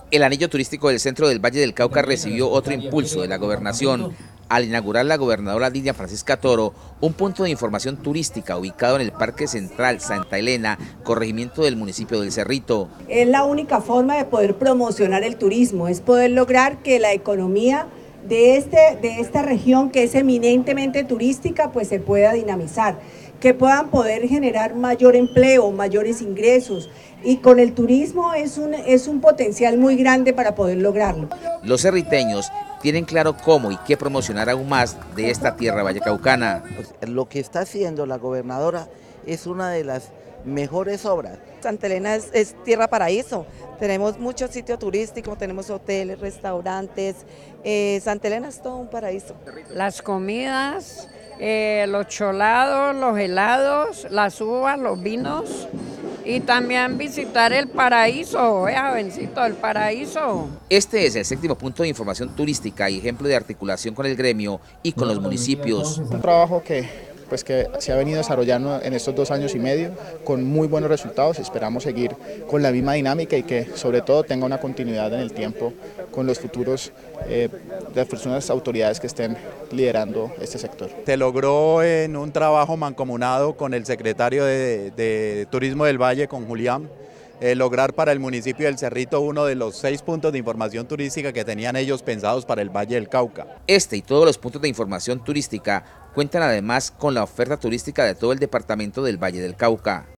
El anillo turístico del centro del Valle del Cauca recibió otro impulso de la gobernación al inaugurar la gobernadora Lidia Francisca Toro un punto de información turística ubicado en el Parque Central Santa Elena, corregimiento del municipio del Cerrito. Es la única forma de poder promocionar el turismo, es poder lograr que la economía de esta región, que es eminentemente turística, pues se pueda dinamizar, que puedan poder generar mayor empleo, mayores ingresos, y con el turismo es un potencial muy grande para poder lograrlo. Los cerriteños tienen claro cómo y qué promocionar aún más de esta tierra vallecaucana. Pues lo que está haciendo la gobernadora es una de las mejores obras. Santa Elena es tierra paraíso, tenemos muchos sitios turísticos, tenemos hoteles, restaurantes, Santa Elena es todo un paraíso. Las comidas, los cholados, los helados, las uvas, los vinos y también visitar el paraíso, jovencito, el paraíso. Este es el séptimo punto de información turística y ejemplo de articulación con el gremio y con los municipios. Un trabajo que se ha venido desarrollando en estos 2 años y medio con muy buenos resultados. Esperamos seguir con la misma dinámica y que sobre todo tenga una continuidad en el tiempo con los futuros, las futuras autoridades que estén liderando este sector. Se logró en un trabajo mancomunado con el secretario de Turismo del Valle, con Julián, lograr para el municipio del Cerrito uno de los 6 puntos de información turística que tenían ellos pensados para el Valle del Cauca. Este y todos los puntos de información turística cuentan además con la oferta turística de todo el departamento del Valle del Cauca.